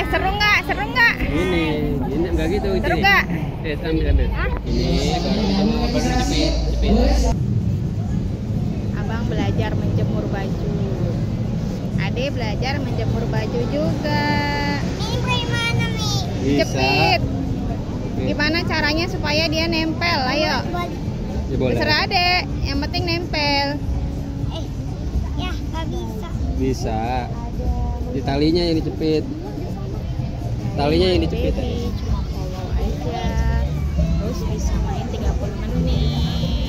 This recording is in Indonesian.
seru nggak? Seru nggak? Ini enggak gitu. Seru nggak? Ambil. Ini baru jepit. Abang belajar menjemur baju. Ade belajar menjemur baju juga. Ini bagaimana, Mi? Bisa. Jepit. Gimana caranya supaya dia nempel? Ayo. Ya, boleh. Terserah Ade. Yang penting nempel. Ya, nggak bisa. Bisa. Di talinya yang dijepit. Talinya yang dijepit. Baby, cuma follow aja. Terus bisa main 30 menit.